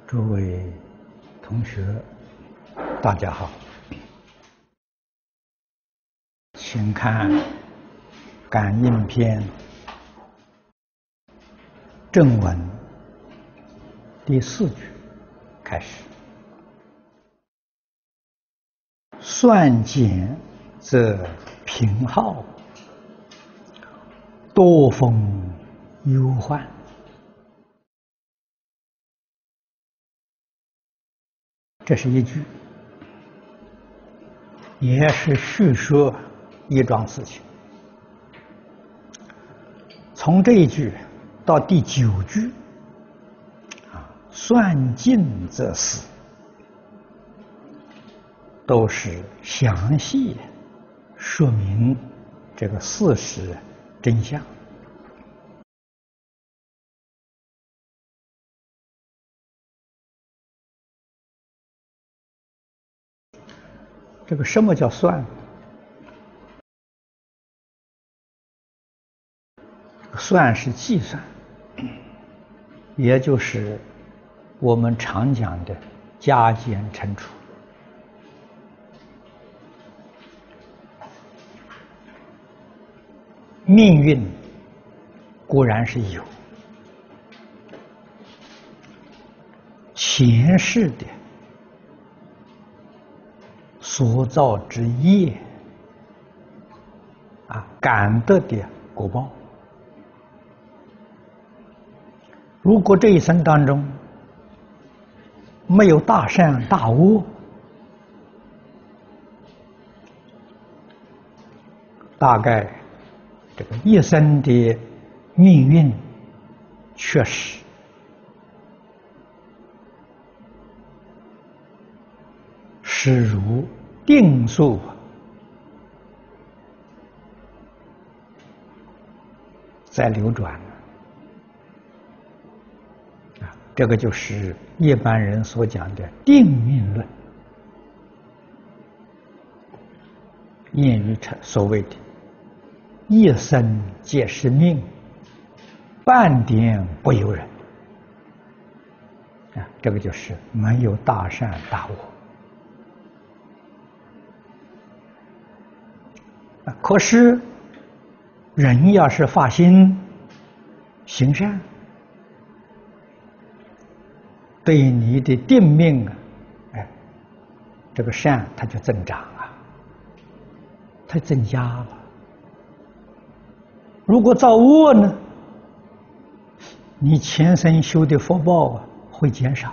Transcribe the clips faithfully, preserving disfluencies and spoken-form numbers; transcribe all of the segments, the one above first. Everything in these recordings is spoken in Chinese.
诸位同学，大家好，请看《感应篇》正文第四句开始。算减则平浩，多风忧患。这是一句，也是叙说一桩事情。从这一句到第九句，啊，算尽则死，都是详细说明这个事实真相。这个什么叫算？算是计算，也就是我们常讲的加减乘除。命运固然是有，前世的所造之业啊，感得的果报。如果这一生当中没有大善大恶，大概这个一生的命运确实是如定数在流转啊，这个就是一般人所讲的定命论。谚语所谓的一生皆是命，半点不由人啊，这个就是没有大善大恶。可是，人要是发心行善，对你的定命啊，哎，这个善它就增长啊，它增加了。如果造恶呢，你前生修的福报啊会减少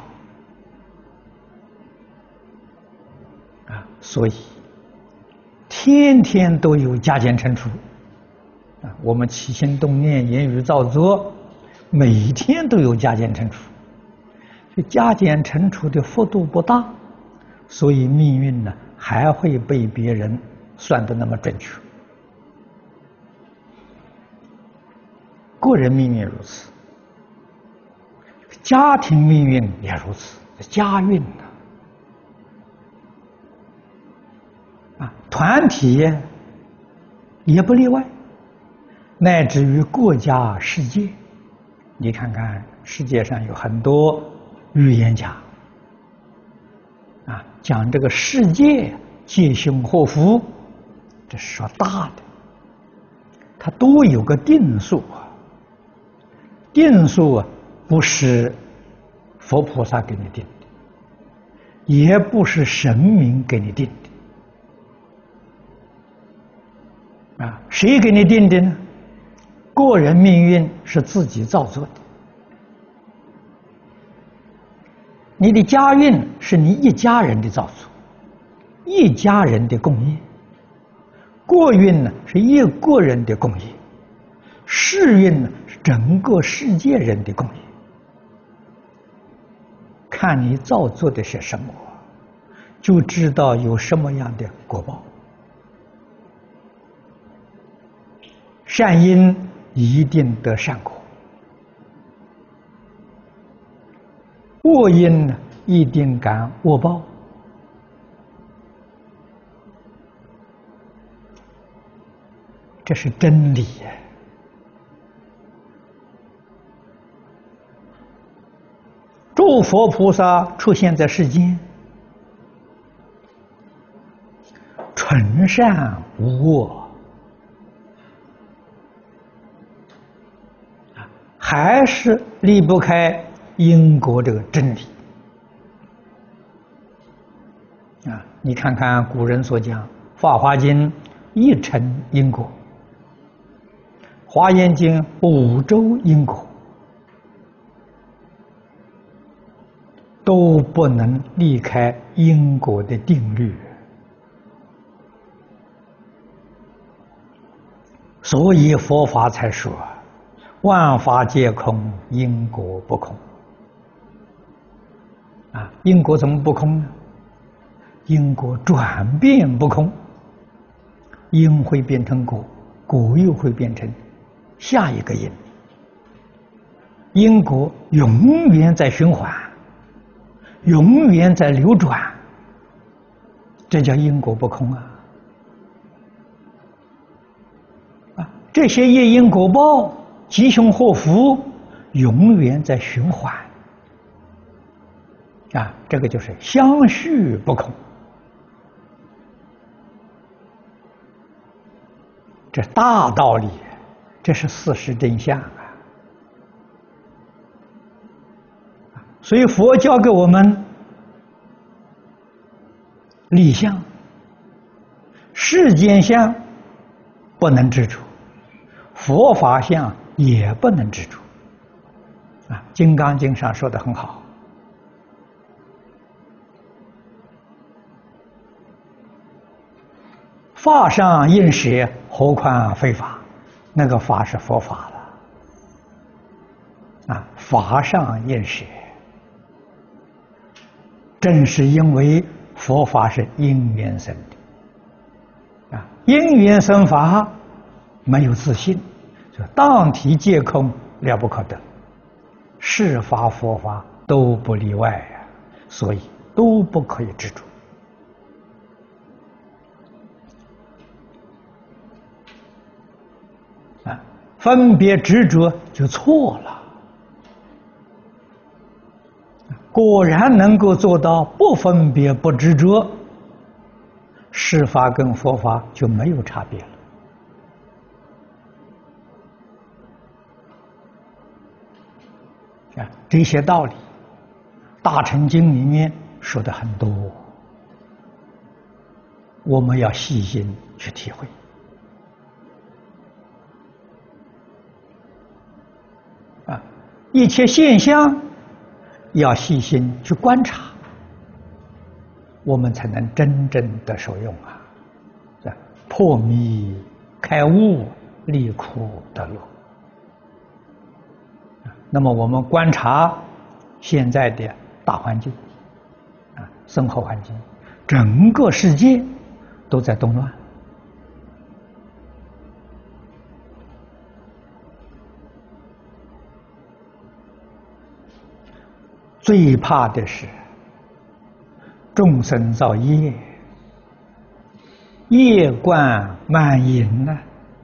啊，所以天天都有加减乘除啊，我们起心动念、言语造作，每天都有加减乘除。这加减乘除的幅度不大，所以命运呢还会被别人算得那么准确。个人命运如此，家庭命运也如此，家运呢？啊，团体也不例外，乃至于国家、世界，你看看世界上有很多预言家啊，讲这个世界吉凶祸福，这是说大的，它都有个定数啊。定数啊，不是佛菩萨给你定的，也不是神明给你定的啊，谁给你定的呢？个人命运是自己造作的，你的家运是你一家人的造作，一家人的共业；国运呢是一个人的共业，世运呢是整个世界人的共业。看你造作的是什么，就知道有什么样的果报。善因一定得善果，恶因呢一定感恶报。这是真理呀！诸佛菩萨出现在世间，纯善无恶，还是离不开因果这个真理啊！你看看古人所讲，《法华经》一尘因果，《华严经》五洲因果，都不能离开因果的定律。所以佛法才说万法皆空，因果不空啊！因果怎么不空呢？因果转变不空，因会变成果，果又会变成下一个因，因果永远在循环，永远在流转，这叫因果不空啊！啊，这些业因果报，吉凶祸福，永远在循环啊！这个就是相续不空，这大道理，这是事实真相啊！所以佛教给我们理相、世间相不能执着，佛法相也不能执着啊！《金刚经》上说得很好，法上应舍，何况非法？那个法是佛法了啊！法上应舍，正是因为佛法是因缘生的啊，因缘生法没有自信，就当体皆空，了不可得。世法佛法都不例外呀、啊，所以都不可以执着啊，分别执着就错了。果然能够做到不分别不执着，世法跟佛法就没有差别了啊！这些道理，《大乘经》里面说的很多，我们要细心去体会啊！一切现象要细心去观察，我们才能真正的受用啊！破迷开悟，离苦得乐。那么我们观察现在的大环境啊，生活环境，整个世界都在动乱。最怕的是众生造业，业贯满盈呢、啊，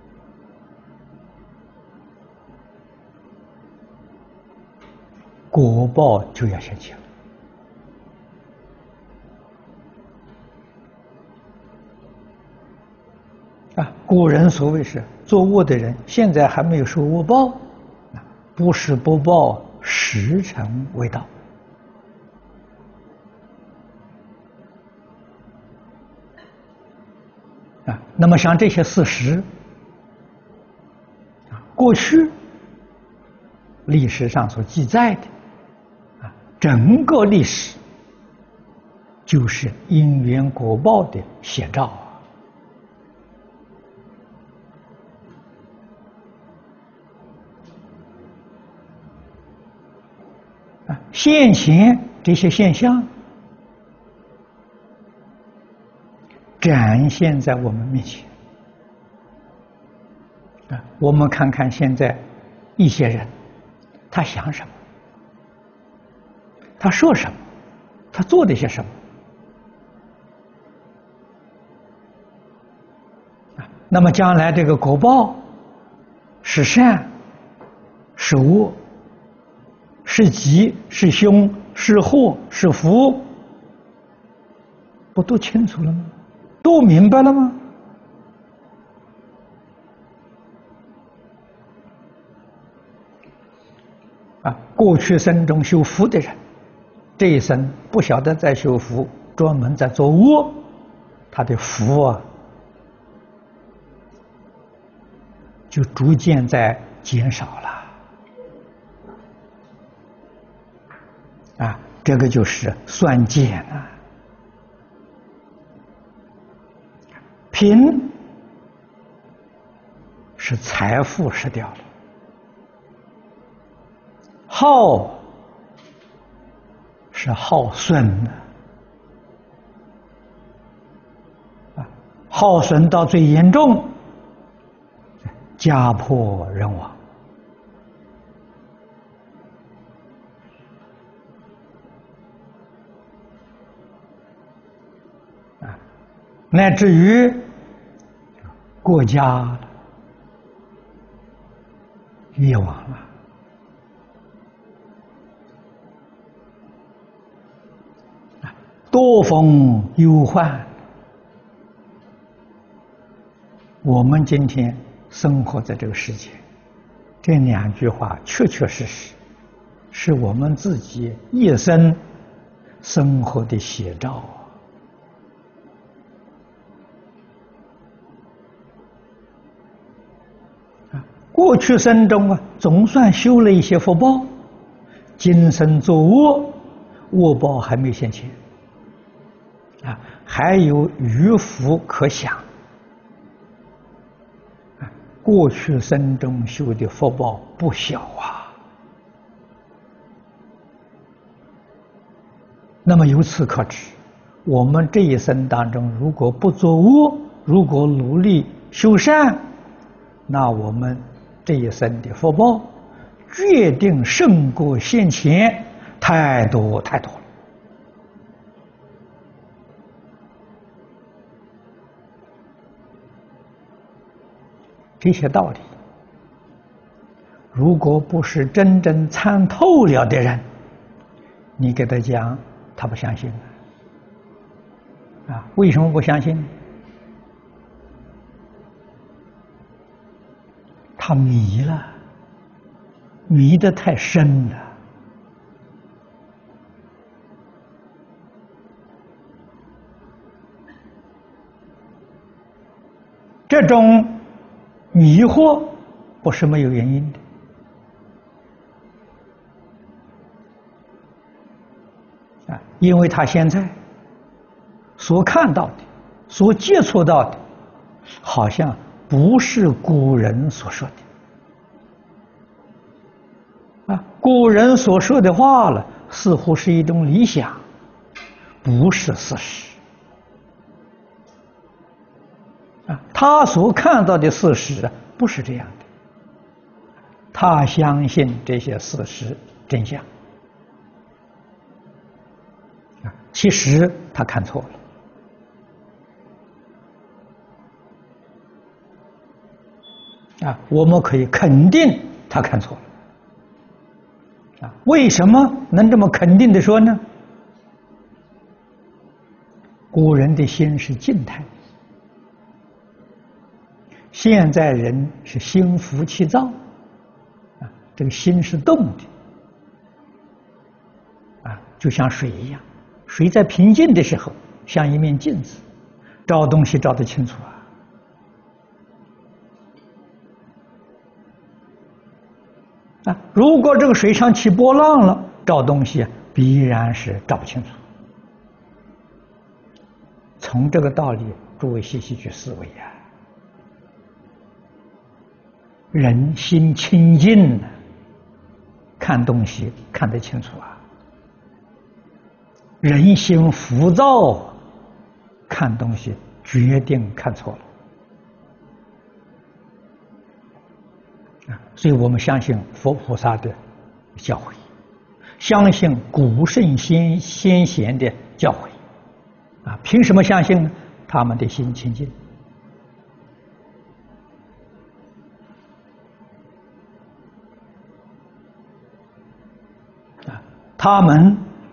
果报就要现前啊！古人所谓是做恶的人，现在还没有受恶报，不是不报，时辰未到。啊，那么像这些事实，啊，过去历史上所记载的，啊，整个历史就是因缘果报的写照啊。现前这些现象展现在我们面前啊，我们看看现在一些人，他想什么，他说什么，他做了些什么啊？那么将来这个果报是善是恶，是吉是凶是祸是福，不都清楚了吗？都明白了吗？啊，过去生中修福的人，这一生不晓得在修福，专门在做恶，他的福啊，就逐渐在减少了。啊，这个就是算减啊。贫是财富失掉了，耗是耗损的，啊，耗损到最严重，家破人亡。啊，乃至于国家灭亡了。多风忧患，我们今天生活在这个世界，这两句话确确实实是我们自己一生生活的写照。啊，过去生中啊，总算修了一些福报，今生作恶，恶报还没现前。啊，还有余福可享。啊，过去生中修的福报不小啊。那么由此可知，我们这一生当中，如果不作恶，如果努力修善，那我们这一生的福报决定胜过先前太多太多了。这些道理，如果不是真正参透了的人，你给他讲，他不相信。啊，为什么不相信？他迷了，迷得太深了。这种迷惑不是没有原因的啊，因为他现在所看到的、所接触到的，好像不是古人所说的啊。古人所说的话了，似乎是一种理想，不是事实啊。他所看到的事实不是这样的，他相信这些事实真相啊，其实他看错了啊。我们可以肯定他看错了啊。为什么能这么肯定的说呢？古人的心是静态的，现在人是心浮气躁啊，这个心是动的啊，就像水一样，水在平静的时候像一面镜子，照东西照得清楚啊。啊，如果这个水上起波浪了，照东西必然是照不清楚。从这个道理，诸位细细去思维呀、啊。人心清净了，看东西看得清楚啊。人心浮躁，看东西决定看错了啊。所以我们相信佛菩萨的教诲，相信古圣先先贤的教诲啊。凭什么相信呢？他们的心清净啊，他们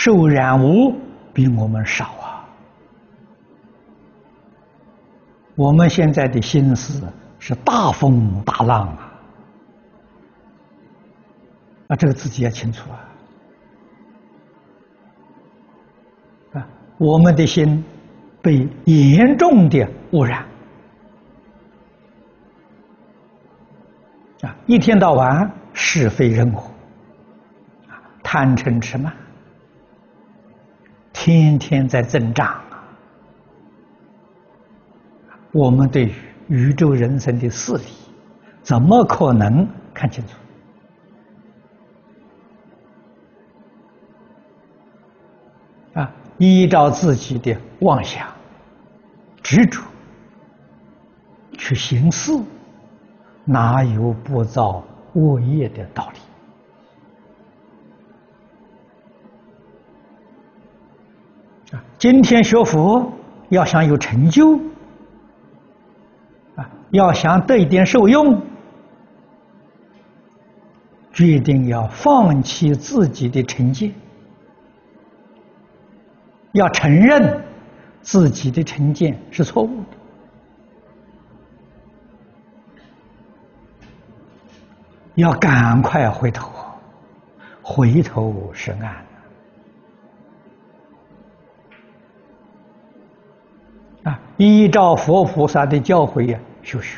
受染污比我们少啊。我们现在的心思是大风大浪啊，啊，这个自己要清楚啊。啊，我们的心被严重的污染啊，一天到晚是非人我，啊，贪嗔痴慢，天天在增长啊。我们对于宇宙人生的事理，怎么可能看清楚？啊，依照自己的妄想、执着去行事，哪有不造恶业的道理？啊，今天学佛要想有成就，啊，要想得一点受用，决定要放弃自己的成见。要承认自己的成见是错误的，要赶快回头，回头是岸啊！依照佛菩萨的教诲呀修学，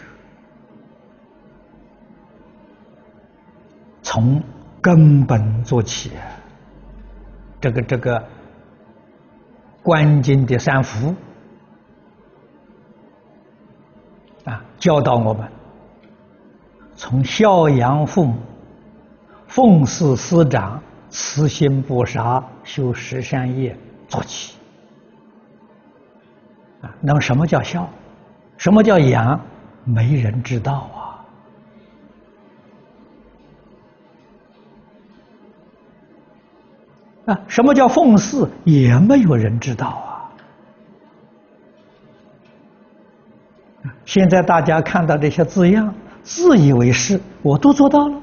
从根本做起，这个这个。观经的三福啊，教导我们从孝养父母、奉事师长、慈心不杀、修十善业做起啊。那么什么叫孝？什么叫养？没人知道啊。啊，什么叫奉事？也没有人知道啊。现在大家看到这些字样，自以为是，我都做到了。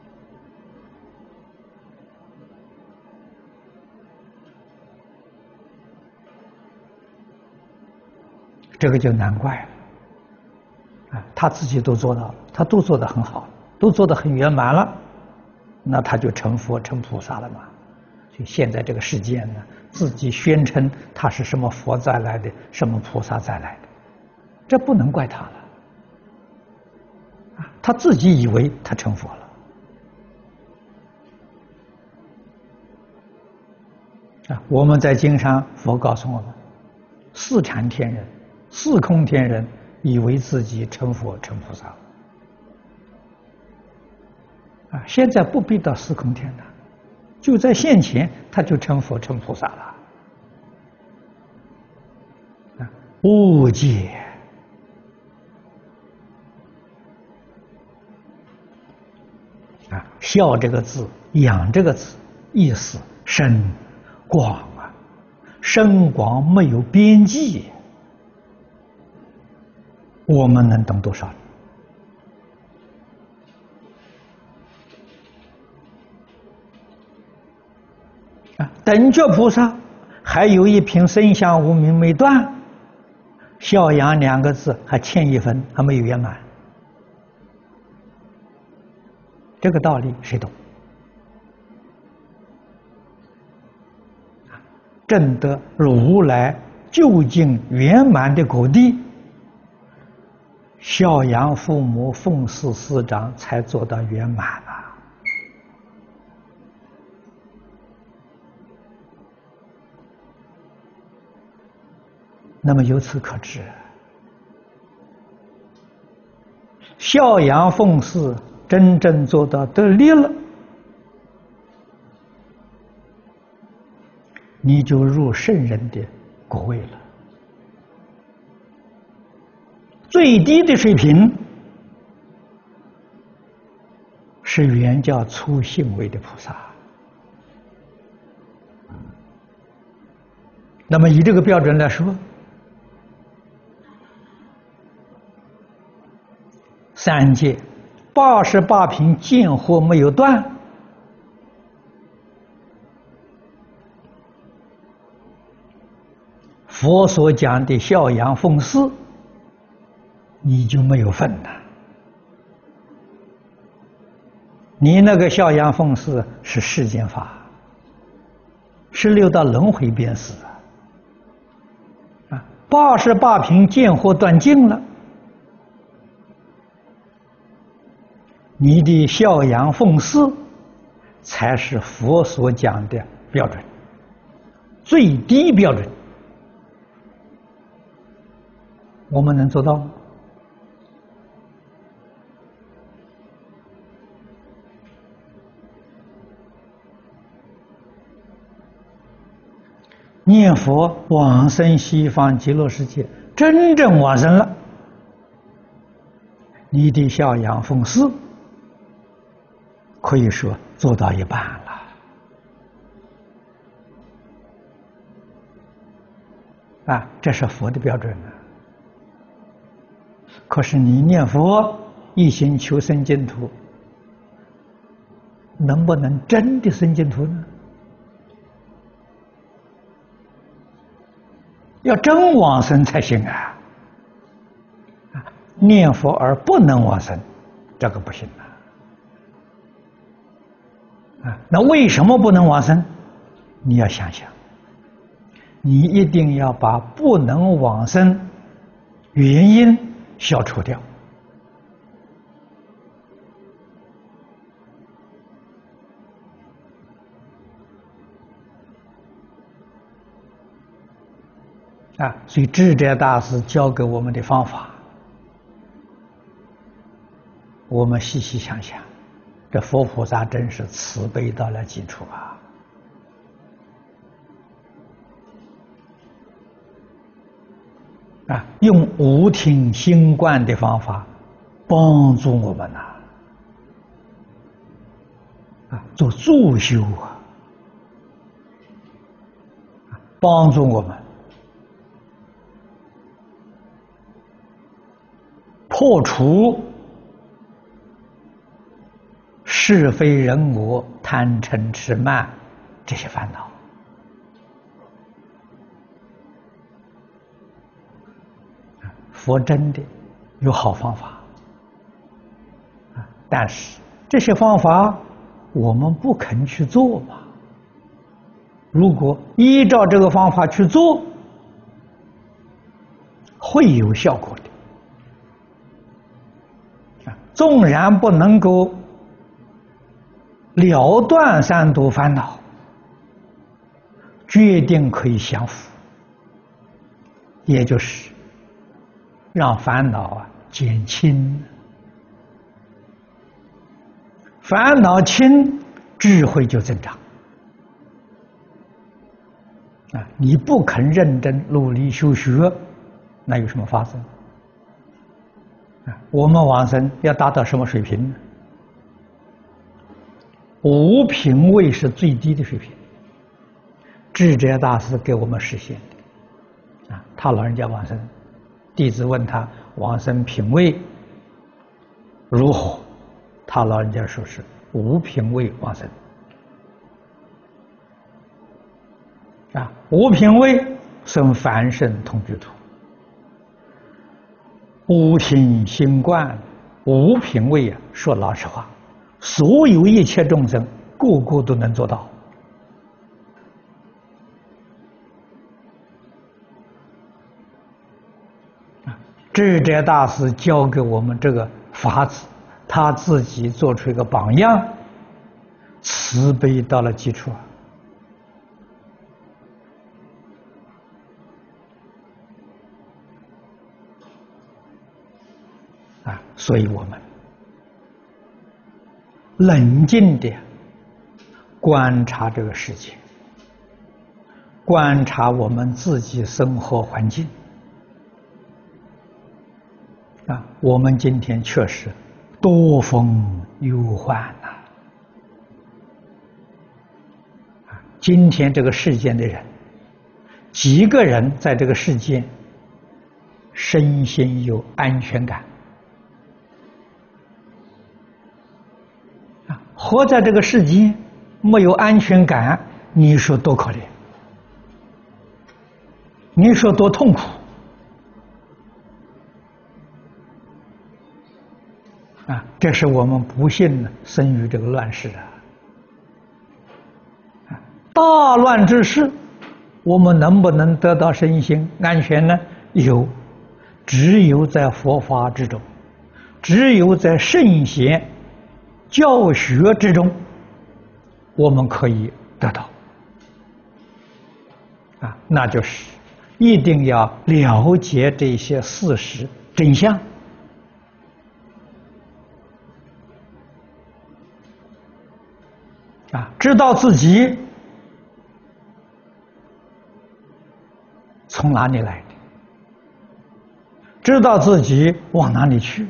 这个就难怪了啊！他自己都做到了，他都做得很好，都做得很圆满了，那他就成佛成菩萨了嘛。就现在这个世界呢，自己宣称他是什么佛再来的，什么菩萨再来的，这不能怪他了啊！他自己以为他成佛了啊！我们在经上，佛告诉我们，四禅天人、四空天人以为自己成佛成菩萨了啊！现在不必到四空天了。就在现前，他就成佛成菩萨了。啊，误解啊，孝这个字，养这个字，意思深广啊，深广没有边际。我们能懂多少？啊，等觉菩萨还有一品生相无明没断，孝养两个字还欠一分，还没有圆满。这个道理谁懂？证得如来究竟圆满的果地，孝养父母、奉事师长，才做到圆满了。那么由此可知，孝养奉事真正做到得力了，你就入圣人的果位了。最低的水平是原教初信位的菩萨。那么以这个标准来说，三界八十八品见惑没有断， 佛所讲的孝养奉事，你就没有份了。你那个孝养奉事是世间法，是六道轮回变死啊！八十八品见惑断尽了，你的孝养奉事才是佛所讲的标准，最低标准。我们能做到吗？念佛往生西方极乐世界，真正往生了，你的孝养奉事可以说做到一半了啊！这是佛的标准啊。可是你念佛一心求生净土，能不能真的生净土呢？要真往生才行啊！念佛而不能往生，这个不行啊！啊，那为什么不能往生？你要想想，你一定要把不能往生原因消除掉。啊，所以智者大师教给我们的方法，我们细细想想，这佛菩萨真是慈悲到了极处啊！啊，用无听心观的方法帮助我们呐、啊，啊，做助修啊，帮助我们破除是非人我、贪嗔痴慢这些烦恼。佛真的有好方法，但是这些方法我们不肯去做嘛。如果依照这个方法去做，会有效果的。纵然不能够了断三毒烦恼，决定可以降伏，也就是让烦恼啊减轻。烦恼轻，智慧就增长。啊，你不肯认真努力修学，那有什么发生？我们往生要达到什么水平呢？无品位是最低的水平，智者大师给我们实现的。啊，他老人家往生，弟子问他往生品位如何，他老人家说是无品位往生。啊，无品位生凡圣同居土。无听心观，无品位啊！说老实话，所有一切众生，个个都能做到。智者大师教给我们这个法子，他自己做出一个榜样，慈悲到了极处啊！啊，所以我们冷静地观察这个世界，观察我们自己生活环境。啊，我们今天确实多风忧患呐！啊，今天这个世间的人，几个人在这个世间身心有安全感？啊，活在这个世间没有安全感，你说多可怜！ 你说多痛苦啊！这是我们不幸呢生于这个乱世啊！大乱之时，我们能不能得到身心安全呢？有，只有在佛法之中，只有在圣贤教学之中，我们可以得到啊，那就是一定要了解这些事实真相啊，知道自己从哪里来的，知道自己往哪里去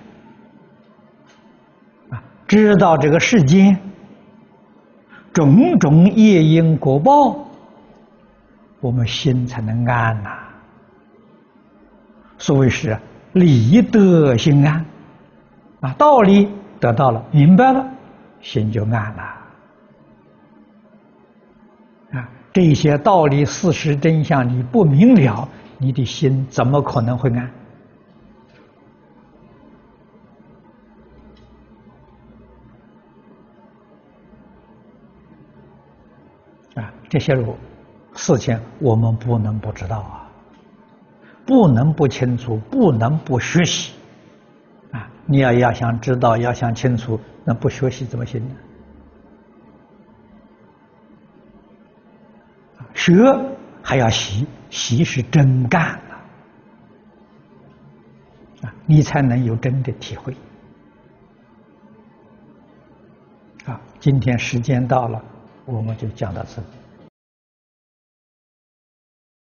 啊，知道这个世间种种业因果报，我们心才能安呐、啊。所谓是理得心安啊，道理得到了，明白了，心就安了啊。这些道理、事实、真相你不明了，你的心怎么可能会安？啊，这些路事情我们不能不知道啊，不能不清楚，不能不学习啊！你要要想知道，要想清楚，那不学习怎么行呢？学还要习，习是真干了啊，你才能有真的体会啊！今天时间到了，我们就讲到这里。